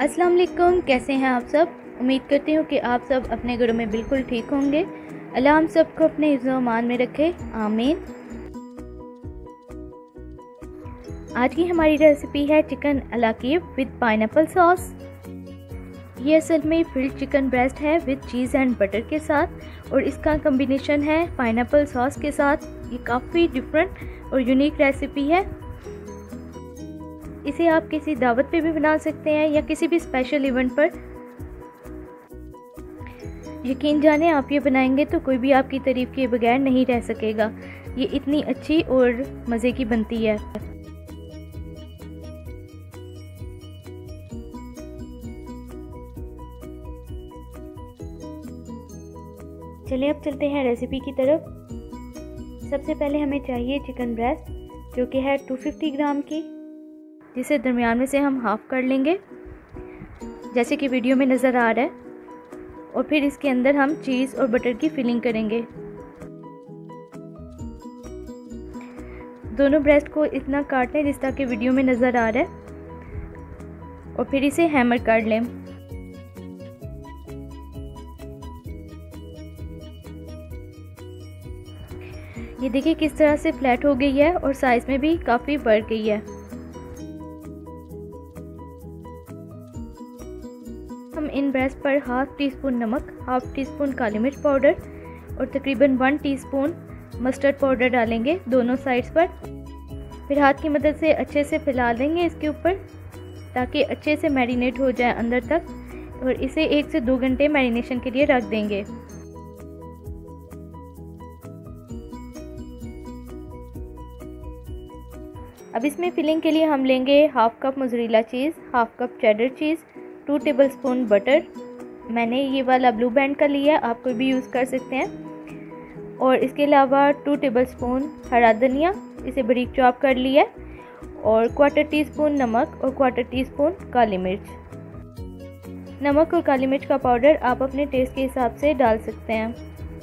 अस्सलाम वालेकुम, कैसे हैं आप सब। उम्मीद करती हूँ कि आप सब अपने घरों में बिल्कुल ठीक होंगे। अल्लाह हम सबको अपने हिफ्ज़-ओ अमान में रखे, आमीन। आज की हमारी रेसिपी है चिकन अलाकीब विद पाइनएप्पल सॉस। ये असल में फिल्ड चिकन ब्रेस्ट है विद चीज़ एंड बटर के साथ, और इसका कम्बिनेशन है पाइनएप्पल सॉस के साथ। ये काफ़ी डिफरेंट और यूनिक रेसिपी है। इसे आप किसी दावत पे भी बना सकते हैं या किसी भी स्पेशल इवेंट पर। यकीन जाने आप ये बनाएंगे तो कोई भी आपकी तारीफ़ किए बगैर नहीं रह सकेगा। ये इतनी अच्छी और मज़े की बनती है। चलिए अब चलते हैं रेसिपी की तरफ। सबसे पहले हमें चाहिए चिकन ब्रेस्ट, जो कि है 250 ग्राम की, जिसे दरमियान में से हम हाफ़ कर लेंगे जैसे कि वीडियो में नज़र आ रहा है। और फिर इसके अंदर हम चीज़ और बटर की फिलिंग करेंगे। दोनों ब्रेस्ट को इतना काट लें जिस तरह के वीडियो में नज़र आ रहा है, और फिर इसे हैमर कर लें। ये देखिए किस तरह से फ्लैट हो गई है और साइज़ में भी काफ़ी बढ़ गई है। हम इन ब्रेस्ट पर हाफ टी स्पून नमक, हाफ टी स्पून काली मिर्च पाउडर और तकरीबन 1 टीस्पून मस्टर्ड पाउडर डालेंगे दोनों साइड्स पर। फिर हाथ की मदद से अच्छे से फैला देंगे इसके ऊपर, ताकि अच्छे से मैरिनेट हो जाए अंदर तक, और इसे 1 से 2 घंटे मैरिनेशन के लिए रख देंगे। अब इसमें फिलिंग के लिए हम लेंगे half cup mozzarella cheese, half cup cheddar cheese, 2 tablespoon butter. मैंने ये वाला ब्लू बैंड का लिया, आप कोई भी यूज़ कर सकते हैं। और इसके अलावा 2 टेबलस्पून हरा धनिया, इसे बारीक चॉप कर लिया, और 1/4 टीस्पून नमक और 1/4 टीस्पून काली मिर्च। नमक और काली मिर्च का पाउडर आप अपने टेस्ट के हिसाब से डाल सकते हैं।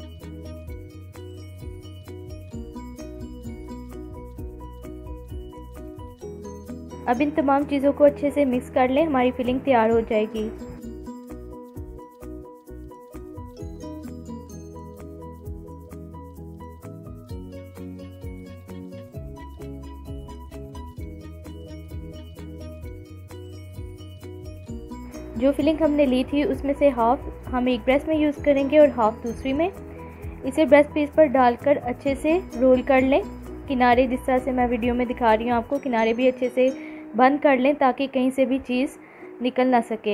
अब इन तमाम चीज़ों को अच्छे से मिक्स कर लें, हमारी फिलिंग तैयार हो जाएगी। जो फिलिंग हमने ली थी उसमें से हाफ हम एक ब्रेस्ट में यूज़ करेंगे और हाफ दूसरी में। इसे ब्रेस्ट पीस पर डालकर अच्छे से रोल कर लें। किनारे जिस तरह से मैं वीडियो में दिखा रही हूँ आपको, किनारे भी अच्छे से बंद कर लें ताकि कहीं से भी चीज़ निकल ना सके।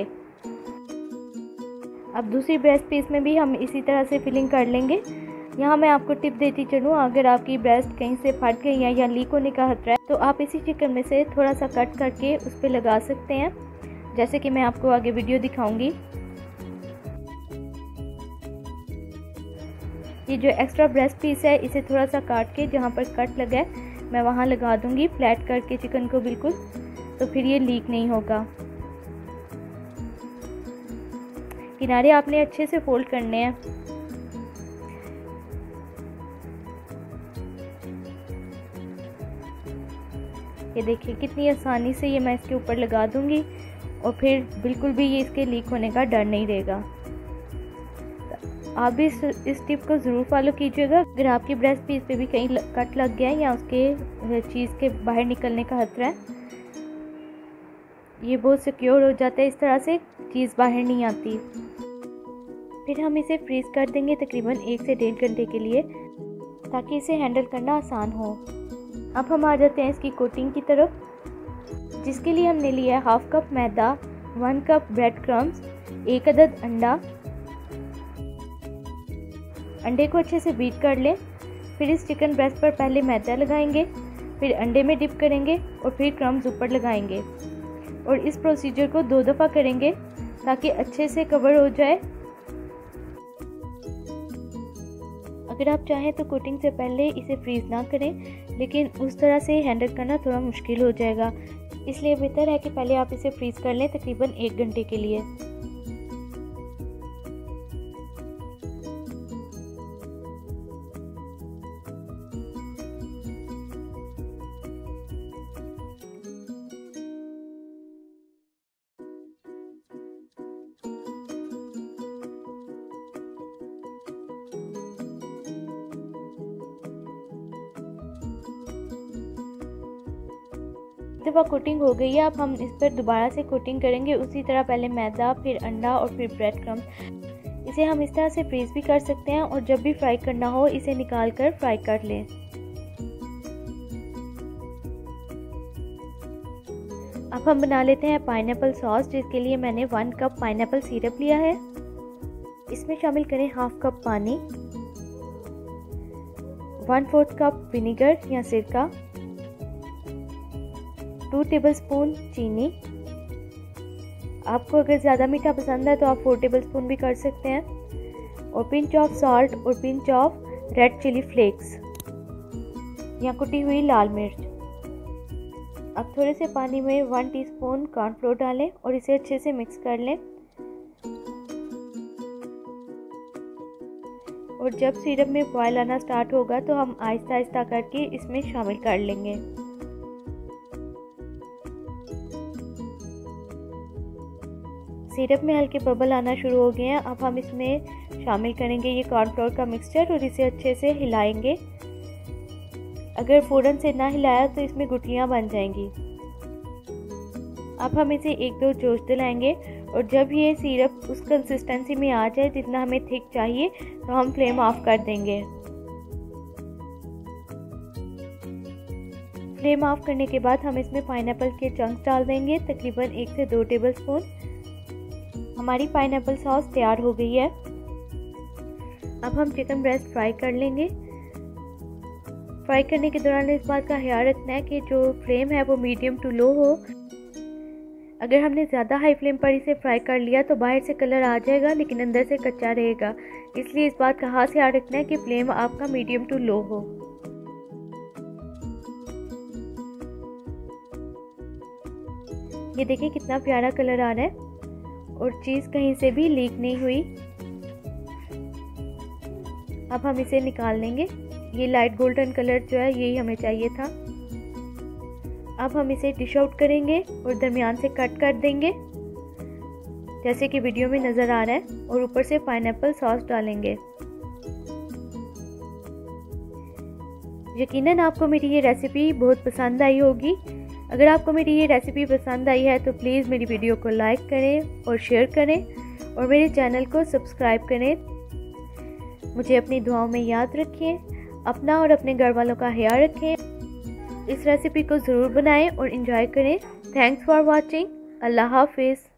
अब दूसरी ब्रेस्ट पीस में भी हम इसी तरह से फिलिंग कर लेंगे। यहाँ मैं आपको टिप देती चलूँ, अगर आपकी ब्रेस्ट कहीं से फट गई है या लीक होने का खतरा है तो आप इसी चिकन में से थोड़ा सा कट करके उस पर लगा सकते हैं, जैसे कि मैं आपको आगे वीडियो दिखाऊंगी। ये जो एक्स्ट्रा ब्रेस्ट पीस है इसे थोड़ा सा काट के जहाँ पर कट लगा है मैं वहाँ लगा दूंगी, फ्लैट करके चिकन को बिल्कुल, तो फिर ये लीक नहीं होगा। किनारे आपने अच्छे से फोल्ड करने हैं। ये देखिए कितनी आसानी से ये मैं इसके ऊपर लगा दूंगी, और फिर बिल्कुल भी ये इसके लीक होने का डर नहीं रहेगा। आप भी इस टिप को ज़रूर फॉलो कीजिएगा। अगर आपकी ब्रेस्ट पीस पे भी कहीं कट लग गया है या उसके चीज़ के बाहर निकलने का खतरा है, ये बहुत सिक्योर हो जाता है, इस तरह से चीज़ बाहर नहीं आती। फिर हम इसे फ्रीज़ कर देंगे तकरीबन 1 से 1.5 घंटे के लिए, ताकि इसे हैंडल करना आसान हो। अब हम आ जाते हैं इसकी कोटिंग की तरफ, जिसके लिए हमने लिया है हाफ कप मैदा, 1 कप ब्रेड क्रम्स, 1 अदद अंडा। अंडे को अच्छे से बीट कर लें। फिर इस चिकन ब्रेस्ट पर पहले मैदा लगाएंगे, फिर अंडे में डिप करेंगे और फिर क्रम्स ऊपर लगाएंगे, और इस प्रोसीजर को 2 दफ़ा करेंगे ताकि अच्छे से कवर हो जाए। अगर आप चाहें तो कोटिंग से पहले इसे फ्रीज़ ना करें, लेकिन उस तरह से हैंडल करना थोड़ा मुश्किल हो जाएगा, इसलिए बेहतर है कि पहले आप इसे फ्रीज़ कर लें तकरीबन 1 घंटे के लिए। दफ़ा कोटिंग हो गई है, अब हम इस पर दोबारा से कोटिंग करेंगे। उसी तरह पहले मैदा, फिर अंडा और फिर ब्रेड क्रम्ब। इसे हम इस तरह से फ्रीज़ भी कर सकते हैं और जब भी फ्राई करना हो इसे निकाल कर फ्राई कर लें। अब हम बना लेते हैं पाइनएप्पल सॉस, जिसके लिए मैंने 1 कप पाइनएप्पल सिरप लिया है। इसमें शामिल करें 1/2 कप पानी, 1/4 कप विनेगर या सिरका, 2 टेबलस्पून चीनी। आपको अगर ज़्यादा मीठा पसंद है तो आप 4 टेबलस्पून भी कर सकते हैं, और पिंच ऑफ सॉल्ट और pinch of red chilli flakes या कुटी हुई लाल मिर्च। अब थोड़े से पानी में 1 टीस्पून कॉर्नफ्लोर डालें और इसे अच्छे से मिक्स कर लें। और जब सिरप में बॉयल आना स्टार्ट होगा तो हम आहिस्ता आहिस्ता करके इसमें शामिल कर लेंगे। सिरप में हल्के बबल आना शुरू हो गए हैं। अब हम इसमें शामिल करेंगे ये कॉर्नफ्लोर का मिक्सचर और इसे अच्छे से हिलाएंगे। अगर फ़ौरन से ना हिलाया तो इसमें गुठलियाँ बन जाएंगी। अब हम इसे 1-2 जोश दिलाएंगे और जब ये सिरप उस कंसिस्टेंसी में आ जाए जितना हमें थिक चाहिए तो हम फ्लेम ऑफ कर देंगे। फ्लेम ऑफ करने के बाद हम इसमें पाइनएप्पल के चंक्स डाल देंगे, तकरीबन 1 से 2 टेबलस्पून। हमारी पाइनएप्पल सॉस तैयार हो गई है। अब हम चिकन ब्रेस्ट फ्राई कर लेंगे। फ्राई करने के दौरान इस बात का ख्याल रखना है कि जो फ्लेम है वो मीडियम टू लो हो। अगर हमने ज़्यादा हाई फ्लेम पर इसे फ्राई कर लिया तो बाहर से कलर आ जाएगा लेकिन अंदर से कच्चा रहेगा, इसलिए इस बात का खास ख्याल रखना है कि फ्लेम आपका मीडियम टू लो हो। ये देखिए कितना प्यारा कलर आ रहा है और चीज़ कहीं से भी लीक नहीं हुई। अब हम इसे निकाल लेंगे। ये लाइट गोल्डन कलर जो है यही हमें चाहिए था। अब हम इसे डिश आउट करेंगे और दरमियान से कट कर देंगे जैसे कि वीडियो में नज़र आ रहा है, और ऊपर से पाइनएप्पल सॉस डालेंगे। यकीनन आपको मेरी ये रेसिपी बहुत पसंद आई होगी। अगर आपको मेरी ये रेसिपी पसंद आई है तो प्लीज़ मेरी वीडियो को लाइक करें और शेयर करें और मेरे चैनल को सब्सक्राइब करें। मुझे अपनी दुआओं में याद रखें, अपना और अपने घर वालों का ख्याल रखें। इस रेसिपी को ज़रूर बनाएं और एंजॉय करें। Thanks for watching. अल्लाह हाफिज़।